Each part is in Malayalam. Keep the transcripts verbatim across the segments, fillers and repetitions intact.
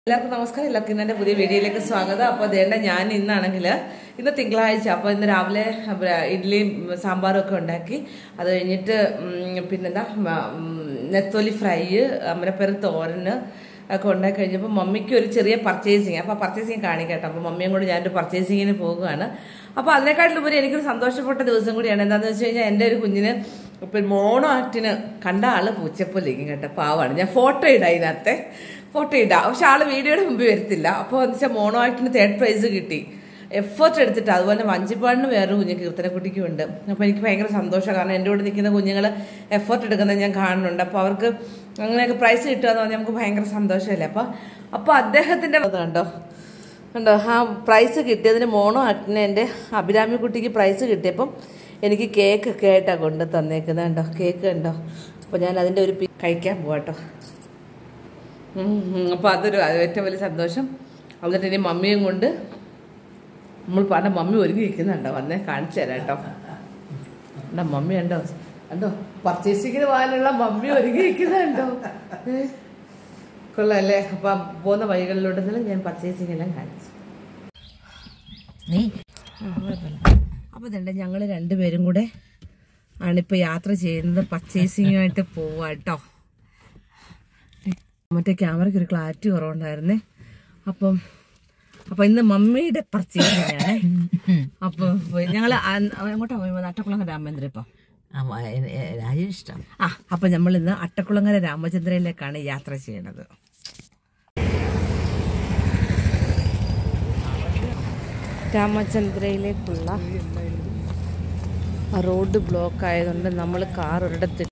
എല്ലാവർക്കും നമസ്കാരം. എല്ലാവർക്കും ഇന്നെ പുതിയ വീഡിയോയിലേക്ക് സ്വാഗതം. അപ്പോൾ അതേണ്ട ഞാൻ ഇന്നാണെങ്കിൽ ഇന്ന് തിങ്കളാഴ്ച, അപ്പോൾ ഇന്ന് രാവിലെ ഇഡ്ഡലിയും സാമ്പാറും ഒക്കെ ഉണ്ടാക്കി. അത് കഴിഞ്ഞിട്ട് പിന്നെന്താ നെത്തോലി ഫ്രൈ, അമരപ്പേര് തോരന് ഒക്കെ ഉണ്ടാക്കി കഴിഞ്ഞപ്പോൾ മമ്മിക്ക് ഒരു ചെറിയ പർച്ചേസിങ്, അപ്പോൾ പർച്ചേസിങ് കാണിക്കട്ടെ. അപ്പോൾ മമ്മിയും കൂടി ഞാനൊരു പർച്ചേസിങ്ങിന് പോകുകയാണ്. അപ്പോൾ അതിനെക്കാട്ടിലുപരി എനിക്കൊരു സന്തോഷപ്പെട്ട ദിവസം കൂടിയാണ്. എന്താണെന്ന് വെച്ച് കഴിഞ്ഞാൽ എൻ്റെ ഒരു കുഞ്ഞിന് ഇപ്പം മോണോ ആക്ടിന് കണ്ട ആള് പൂച്ചപ്പല്ലിരിക്കും കേട്ടോ, പാവാണ്. ഞാൻ ഫോട്ടോ ഇടാം, ഇതിനകത്തെ ഫോട്ടോ ഇടാം, പക്ഷെ ആള് വീഡിയോയുടെ മുമ്പ് വരത്തില്ല. അപ്പോൾ എന്ന് വെച്ചാൽ മോണോ ആക്ടിന് തേർഡ് പ്രൈസ് കിട്ടി, എഫേർട്ട് എടുത്തിട്ട്. അതുപോലെ വഞ്ചിപ്പാടിന് വേറൊരു കുഞ്ഞ് കീർത്തനക്കുട്ടിക്കും ഉണ്ട്. അപ്പോൾ എനിക്ക് ഭയങ്കര സന്തോഷമാണ്, കാരണം എൻ്റെ കൂടെ നിൽക്കുന്ന കുഞ്ഞുങ്ങൾ എഫേർട്ട് എടുക്കുന്നത് ഞാൻ കാണുന്നുണ്ട്. അപ്പോൾ അവർക്ക് അങ്ങനെയൊക്കെ പ്രൈസ് കിട്ടുക എന്ന് പറഞ്ഞാൽ നമുക്ക് ഭയങ്കര സന്തോഷമല്ലേ. അപ്പോൾ അപ്പോൾ അദ്ദേഹത്തിൻ്റെ കണ്ടോ കണ്ടോ ആ പ്രൈസ് കിട്ടിയതിന് മോണോ ആക്ടിന് എൻ്റെ അഭിരാമി കുട്ടിക്ക് പ്രൈസ് കിട്ടിയപ്പം എനിക്ക് കേക്ക് ഒക്കെ ആയിട്ടാണ് കൊണ്ട് തന്നേക്കുന്നത്. കണ്ടോ കേക്ക് കണ്ടോ. അപ്പോൾ ഞാൻ അതിൻ്റെ ഒരു പി കഴിക്കാൻ പോവാട്ടോ. അപ്പോൾ അതൊരു ഏറ്റവും വലിയ സന്തോഷം. എന്നിട്ട് ഇനി മമ്മിയും കൊണ്ട് നമ്മൾ പറഞ്ഞ മമ്മി ഒരുങ്ങി ഇരിക്കുന്നുണ്ടോ, വന്നേ കാണിച്ചു തരാം കേട്ടോ. ഉണ്ടോ മമ്മി ഉണ്ടോ കണ്ടോ, പർച്ചേസിങ്ങിന് പോകാനുള്ള മമ്മി ഒരുങ്ങി ഇരിക്കുന്നുണ്ടോ, കൊള്ളാല്ലേ. അപ്പം പോകുന്ന വഴികളിലോട്ടെന്നെല്ലാം ഞാൻ പർച്ചേസിങ് എല്ലാം കാണിച്ചു. അപ്പോൾ ഇതുണ്ട്, ഞങ്ങൾ രണ്ടുപേരും കൂടെ ആണിപ്പോൾ യാത്ര ചെയ്യുന്നത്, പർച്ചേസിങ്ങുമായിട്ട് പോവാ കേട്ടോ. മറ്റേ ക്യാമറയ്ക്ക് ഒരു ക്ലാരിറ്റി കുറവുണ്ടായിരുന്നേ. അപ്പം അപ്പൊ ഇന്ന് മമ്മിയുടെ പർച്ചേസിങ് ആണ്. അപ്പൊ ഞങ്ങള് എങ്ങോട്ടാ പോയി? അട്ടക്കുളങ്ങര രാമചന്ദ്രൻ. ഇപ്പം രാജേഷ്ടം. ആ അപ്പൊ നമ്മൾ ഇന്ന് അട്ടക്കുളങ്ങര രാമചന്ദ്രയിലേക്കാണ് യാത്ര ചെയ്യണത്. രാമചന്ദ്രയിലേക്കുള്ള റോഡ് ബ്ലോക്ക് ആയതുകൊണ്ട് നമ്മൾ കാർ ഒരിടത്ത്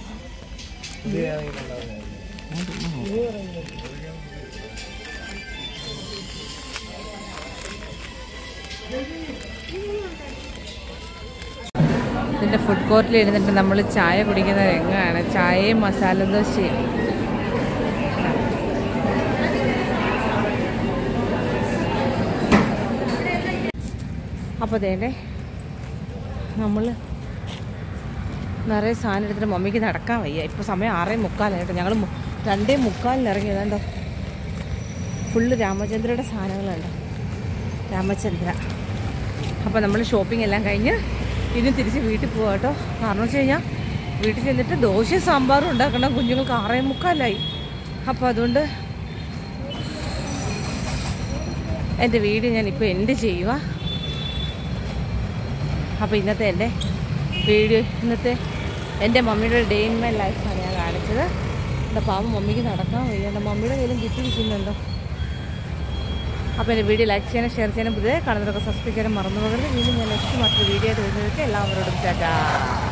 ഇതിൻ്റെ ഫുഡ് കോർട്ടിൽ ഇരുന്നിട്ട് നമ്മൾ ചായ കുടിക്കുന്ന രംഗമാണ്. ചായയും മസാല ദോശയും. അപ്പോൾ അതേടെ നമ്മൾ നിറയെ സാധനം എടുത്തിട്ട് മമ്മിക്ക് നടക്കാൻ വയ്യ. ഇപ്പോൾ സമയം ആറേ മുക്കാലായിട്ട് ഞങ്ങൾ രണ്ടേ മുക്കാലിന് ഇറങ്ങിയതുണ്ടോ. ഫുള്ള് രാമചന്ദ്രയുടെ സാധനങ്ങളുണ്ട്, രാമചന്ദ്ര. അപ്പോൾ നമ്മൾ ഷോപ്പിംഗ് എല്ലാം കഴിഞ്ഞ് ഇനി തിരിച്ച് വീട്ടിൽ പോകാം കേട്ടോ. കാരണം വെച്ച് കഴിഞ്ഞാൽ വീട്ടിൽ ചെന്നിട്ട് ദോശയും സാമ്പാറും ഉണ്ടാക്കണം. കുഞ്ഞുങ്ങൾക്ക് ആറേ മുക്കാലായി. അപ്പോൾ അതുകൊണ്ട് എൻ്റെ വീഡിയോ ഞാനിപ്പോൾ എൻഡ് ചെയ്യുക. അപ്പോൾ ഇന്നത്തെ എൻ്റെ വീഡിയോ, ഇന്നത്തെ എൻ്റെ മമ്മിയുടെ ഡേ ഇൻ മൈ ലൈഫാണ് ഞാൻ കാണിച്ചത്. എൻ്റെ പാവം മമ്മിക്ക് നടക്കാൻ വയ്യ, എൻ്റെ മമ്മിയുടെ കയ്യിലും കിട്ടിയിരിക്കുന്നുണ്ടോ. അപ്പോൾ എൻ്റെ വീഡിയോ ലൈക്ക് ചെയ്യാനും ഷെയർ ചെയ്യാനും പുതിയ കാണുന്നവരൊക്കെ സബ്സ്ക്രൈബ് ചെയ്യാനും മറന്നു പോകരുത്. വീണ്ടും ഞാൻ നെക്സ്റ്റ് മറ്റൊരു വീഡിയോ ആയിട്ട് വരുന്നതൊക്കെ എല്ലാവരോടും ടാറ്റാ.